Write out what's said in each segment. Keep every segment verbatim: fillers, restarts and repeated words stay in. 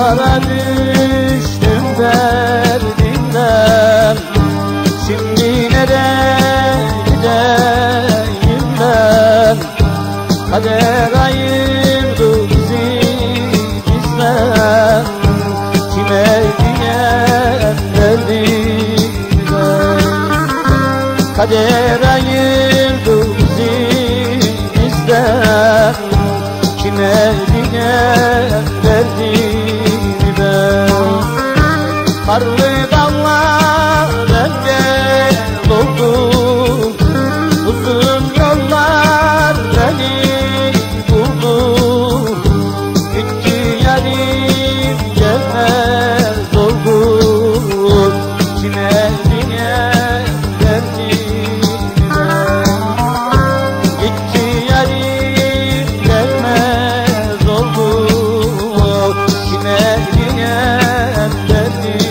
Dağlara düştüm derdimden, şimdi nereye gideyim ben? Kader ayırdı bizi bizden, kime diyem derdimden? Kader ayırdı bizi bizden, kime diyem derdimden? Karlı dağlar engel oldu, uzun yollar beni buldu. Gitti yarim gelmez oldu, kime diyem derdimden? Gitti yarim gelmez oldu, kime diyem derdimden?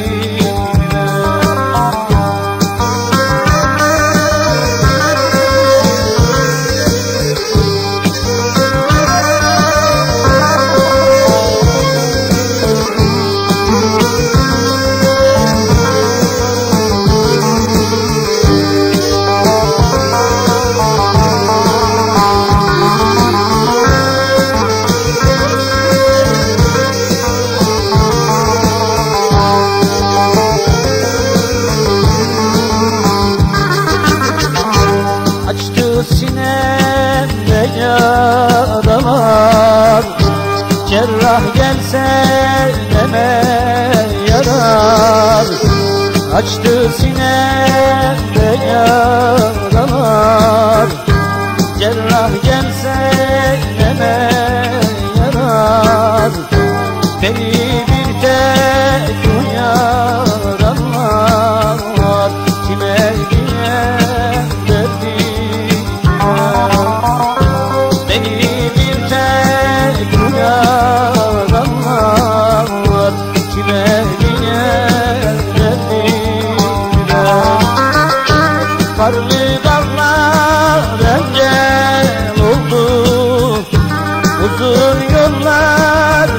Açtı sinemde yaralar, cerrah gelse neme yarar. Açtı sinemde yaralar, cerrah gelse neme yarar. Beni bir tek uyar anlar, kime diyem derdimden? Beni bir tek uyar anlar, kime diyem derdimden? Karlı dağlar engel oldu, uzun yollar